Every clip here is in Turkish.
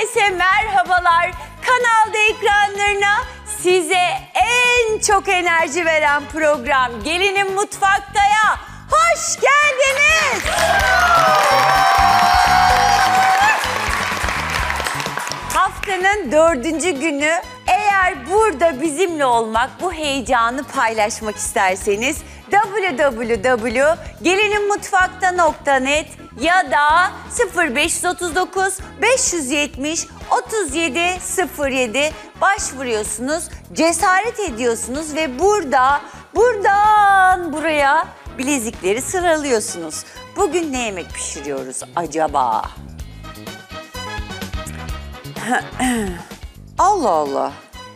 Herkese merhabalar. Kanalda ekranlarına size en çok enerji veren program Gelinin Mutfakta'ya hoş geldiniz. Haftanın 4. günü. Eğer burada bizimle olmak, bu heyecanı paylaşmak isterseniz www.gelinimutfakta.net ya da 0539 570 3707 başvuruyorsunuz, cesaret ediyorsunuz ve buradan buraya bilezikleri sıralıyorsunuz. Bugün ne yemek pişiriyoruz acaba? Allah Allah.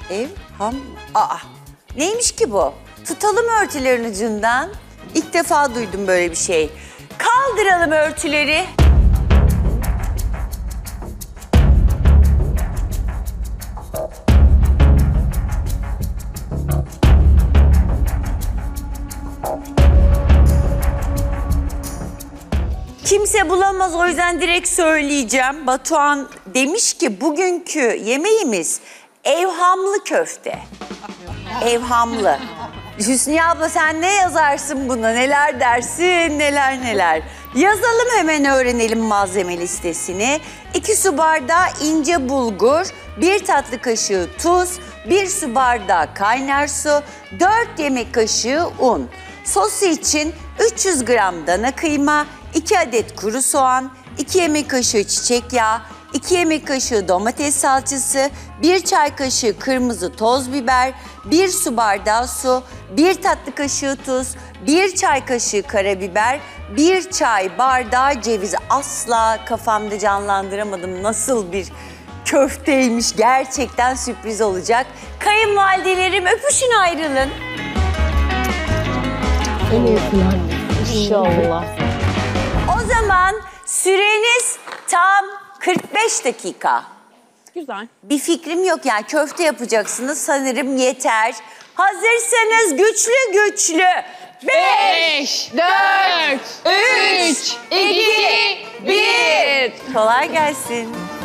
Neymiş ki bu? Tutalım örtülerin ucundan. İlk defa duydum böyle bir şey. Kaldıralım örtüleri. Kimse bulamaz, o yüzden direkt söyleyeceğim. Batuhan demiş ki bugünkü yemeğimiz evhamlı köfte. Evhamlı. Hüsniye abla sen ne yazarsın buna? Neler dersin, neler. Yazalım, hemen öğrenelim malzeme listesini. 2 su bardağı ince bulgur, 1 tatlı kaşığı tuz, 1 su bardağı kaynar su, 4 yemek kaşığı un. Sosu için 300 gram dana kıyma, 2 adet kuru soğan, 2 yemek kaşığı çiçek yağı, 2 yemek kaşığı domates salçası, 1 çay kaşığı kırmızı toz biber, 1 su bardağı su, 1 tatlı kaşığı tuz, 1 çay kaşığı karabiber, 1 çay bardağı ceviz. Asla kafamda canlandıramadım nasıl bir köfteymiş. Gerçekten sürpriz olacak. Kayınvalidelerim öpüşün, ayrılın. İnşallah. O zaman süreniz tam 45 dakika. Güzel. Bir fikrim yok, yani köfte yapacaksınız, sanırım yeter. Hazırsanız güçlü. 5, 4, 3, 2, 1. Kolay gelsin.